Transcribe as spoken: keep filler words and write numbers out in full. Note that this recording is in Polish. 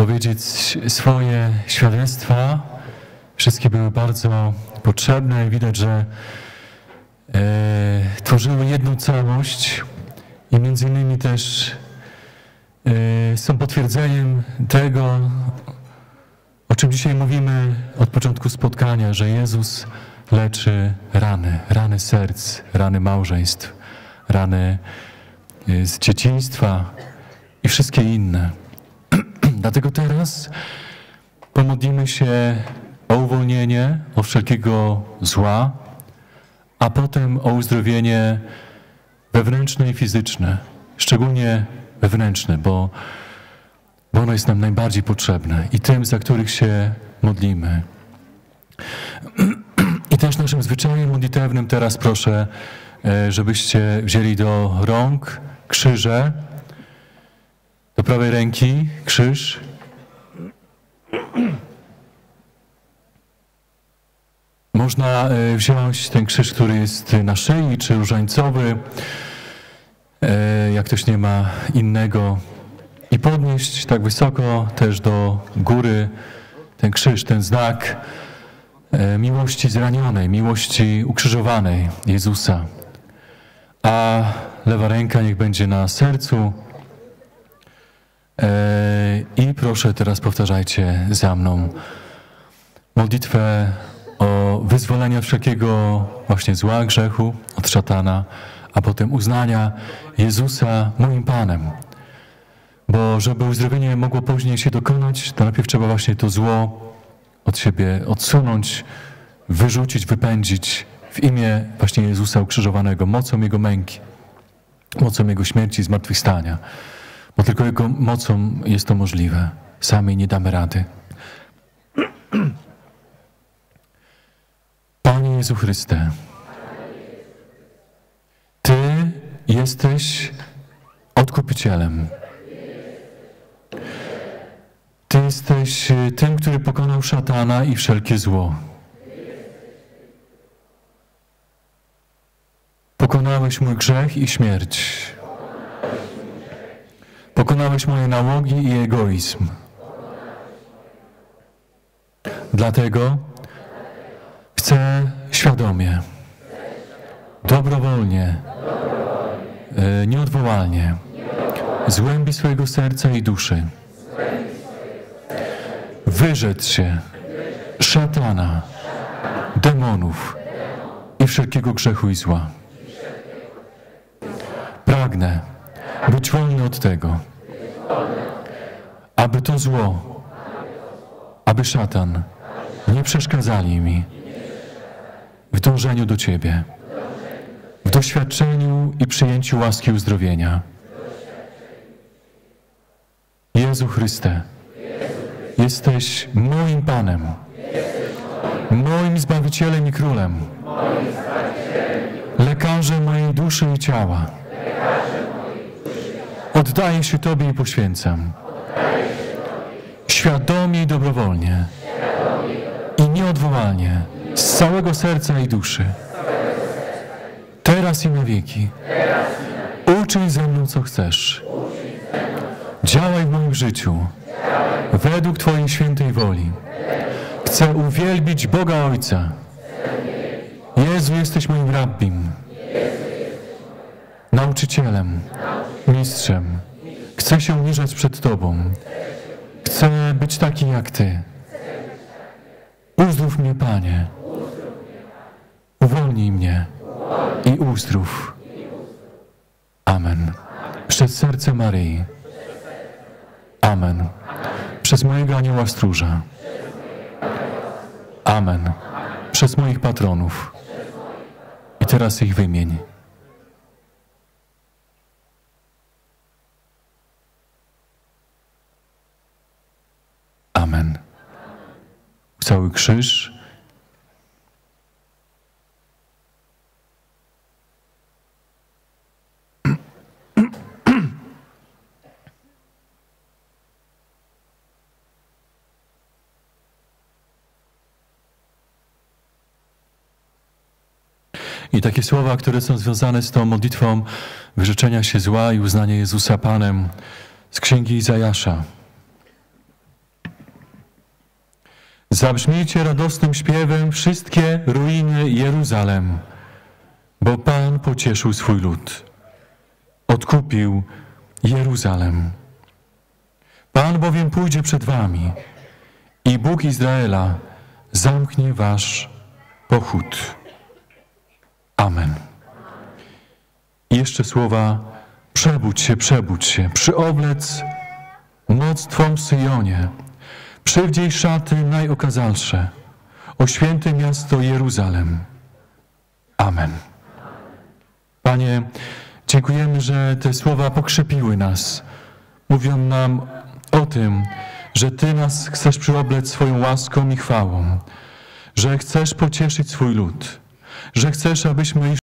powiedzieć swoje świadectwa. Wszystkie były bardzo potrzebne i widać, że e, tworzyły jedną całość i między innymi też e, są potwierdzeniem tego, o czym dzisiaj mówimy od początku spotkania, że Jezus leczy rany, rany serc, rany małżeństw, rany z dzieciństwa i wszystkie inne. Dlatego teraz pomodlimy się o uwolnienie od wszelkiego zła, a potem o uzdrowienie wewnętrzne i fizyczne, szczególnie wewnętrzne, bo, bo ono jest nam najbardziej potrzebne i tym, za których się modlimy. I też naszym zwyczajem modlitewnym teraz proszę, żebyście wzięli do rąk krzyże, do prawej ręki krzyż. Można wziąć ten krzyż, który jest na szyi, czy różańcowy, jak ktoś nie ma innego, i podnieść tak wysoko też do góry ten krzyż, ten znak miłości zranionej, miłości ukrzyżowanej Jezusa. A lewa ręka niech będzie na sercu. I proszę, teraz powtarzajcie za mną modlitwę o wyzwolenie od wszelkiego właśnie zła, grzechu, od szatana, a potem uznania Jezusa moim Panem. Bo żeby uzdrowienie mogło później się dokonać, to najpierw trzeba właśnie to zło od siebie odsunąć, wyrzucić, wypędzić w imię właśnie Jezusa ukrzyżowanego, mocą Jego męki, mocą Jego śmierci i zmartwychwstania. Bo tylko Jego mocą jest to możliwe. Sami nie damy rady. Panie Jezu Chryste, Ty jesteś Odkupicielem. Ty jesteś tym, który pokonał szatana i wszelkie zło. Pokonałeś mój grzech i śmierć. Pokonałeś moje nałogi i egoizm. Dlatego chcę świadomie, dobrowolnie, nieodwołalnie, z głębi swojego serca i duszy wyrzec się szatana, demonów i wszelkiego grzechu i zła. Pragnę być wolny od tego, aby to zło, aby szatan nie przeszkadzali mi w dążeniu do Ciebie, w doświadczeniu i przyjęciu łaski uzdrowienia. Jezu Chryste, jesteś moim Panem, moim Zbawicielem i Królem, lekarzem mojej duszy i ciała. Oddaję się Tobie i poświęcam. Świadomie i dobrowolnie. I nieodwołalnie. Z całego serca i duszy. Teraz i na wieki. Uczyń ze mną, co chcesz. Działaj w moim życiu. Według Twojej świętej woli. Chcę uwielbić Boga Ojca. Jezu, jesteś moim rabbim. Nauczycielem, mistrzem. Chcę się uniżać przed Tobą. Chcę być taki jak Ty. Uzdrów mnie, Panie. Uwolnij mnie i uzdrów. Amen. Przez serce Maryi. Amen. Przez mojego anioła stróża. Amen. Przez moich patronów. I teraz ich wymień. Amen. Cały krzyż. I takie słowa, które są związane z tą modlitwą wyrzeczenia się zła i uznania Jezusa Panem z Księgi Izajasza. Zabrzmijcie radosnym śpiewem wszystkie ruiny Jeruzalem, bo Pan pocieszył swój lud. Odkupił Jeruzalem. Pan bowiem pójdzie przed wami i Bóg Izraela zamknie wasz pochód. Amen. I jeszcze słowa: przebudź się, przebudź się, przyoblec moc Twą w Syjonie, przywdziej szaty najokazalsze, o święte miasto Jeruzalem. Amen. Panie, dziękujemy, że te słowa pokrzepiły nas. Mówią nam o tym, że Ty nas chcesz przyoblec swoją łaską i chwałą, że chcesz pocieszyć swój lud, że chcesz, abyśmy